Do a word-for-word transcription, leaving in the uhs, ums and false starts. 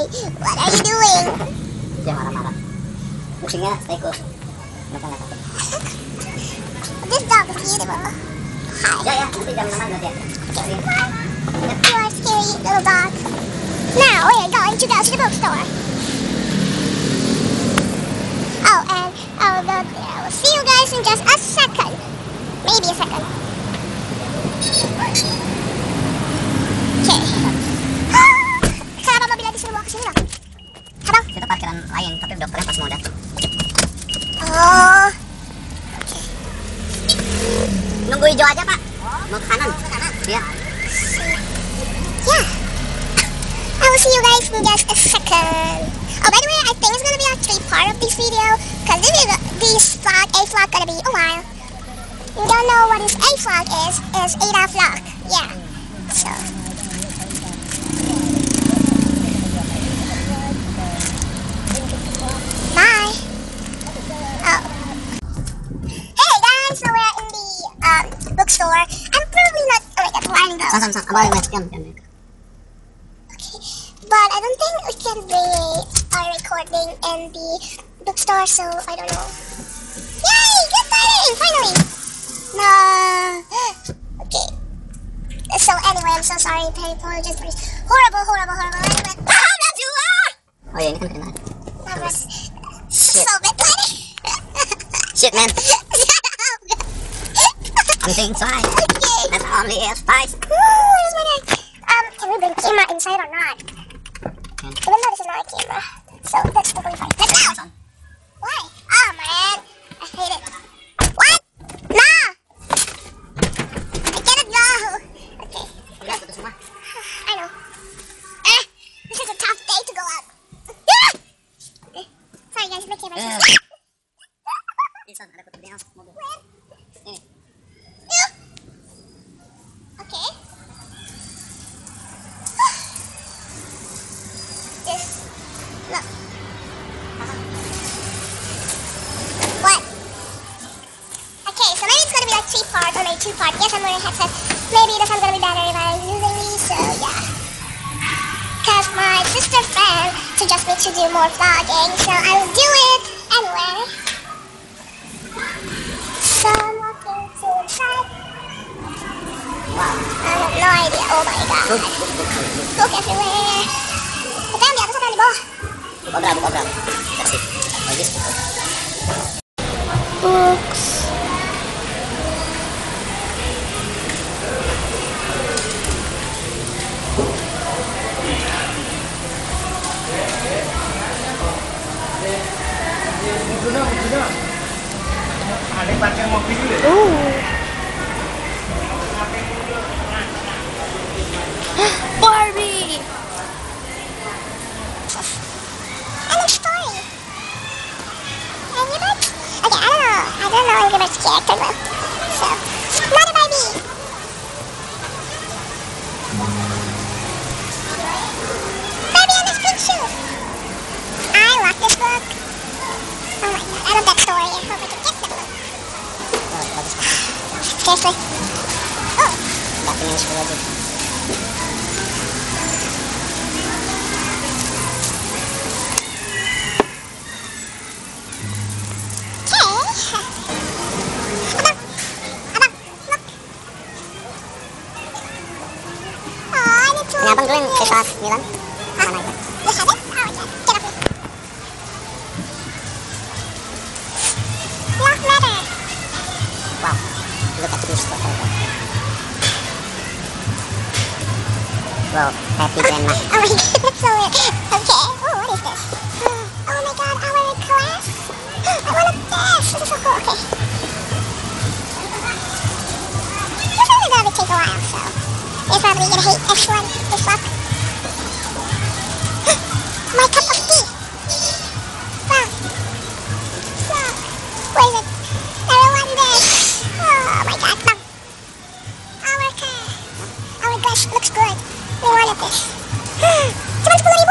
What are you doing? Dia marah-marah. Kucingnya stay cool. Mereka nggak takut. This dog is beautiful. Hi. Ya ya, nanti jam enam berarti ya. You are a scary little dog. Now we are going to go to the bookstore. Oh, and oh, the, I will see you guys in just a second. Maybe a second. Okay. Kenapa mobilnya disuruh bawa ke sini loh? Abang? Itu parkiran lain, tapi dokternya pas mau datang. Oh. Nunggu hijau aja pak. Mau ke kanan. Iya. Yeah. I will see you guys in just a second. Oh, by the way, I think it's gonna be a three part of this video, cause this is this vlog, A vlog, gonna be a while. You don't know what this A vlog is? Is Ada vlog. Yeah. So. Bye. Oh. Hey guys, so we're in the um bookstore. I'm probably not. Oh my God, where go? Sama sama, abang yang kan kan. But I don't think we can bring a recording in the bookstore, so I don't know. Yay! Good timing! Finally! No! Okay. So anyway, I'm so sorry. I apologize for this horrible, horrible, horrible anyway. Ah, Najwa! Oh ya, ini kan kena. That was so bad. Shit man. I'm saying sorry. Okay. That's only a spice. Ooh, where's my guy? Um, can we bring camera inside or not? Even though this is not a camera, so that's totally fine. Let's go! Why? Oh man, I hate it. What? No! I cannot go! Okay. I know. Eh, this is a tough day to go out. Eh, sorry guys, my camera's Eh. just... Insan, ada petunjuknya mobil. Where? Ini. Ew. Okay. This. Look. What? Okay, so maybe it's gonna be like three part or maybe two part. Yes, I'm wearing a headset. Maybe this one's gonna be better if I'm using these, so yeah. Cause my sister friend suggested me to do more vlogging, so I will do it anyway. So I'm walking to inside. Wow. I have no idea. Oh my god. Look everywhere. Ito yung di atas sa bawah. Buka berapa, buka berapa? Kasih. Lagi sepuluh. Books. Ada parkir mobil dulu. Ooh. Barbie. I love story. Angry Birds? Okay, I don't know. I don't know Angry Birds character well. So, not a Barbie. Barbie and his pink shoes. I love this book. Oh my god, I love that story. I hope I can get that book. Seriously? Oh. Dating yang sepuluh aja. Ini abang dulu yang sisa sembilan. Mana itu? You have it? Oh, yeah. Get up here. Love letter. Wow. Look at this stuff. Wow, happy grandma. Oh my god, that's so weird. Okay. Oh, what is this? Oh my god, our class. I want this. This is so cool. Okay. This one is gonna take a while, so you're probably gonna hate this one, this book. My cup of tea. Wow. Look. Where is it? I want this. Oh my god, no. Our car. Our glass looks good. We wanted this. Cuman sepuluh